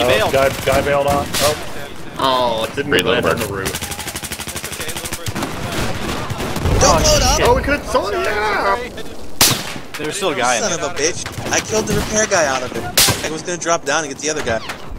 He bailed. Guy bailed on. Oh, Didn't great land little on the bird. roof. Don't blow it up! Oh, we could have saw it. Yeah. There's still a guy in Son there. of a bitch. I killed the repair guy out of it. I was gonna drop down and get the other guy.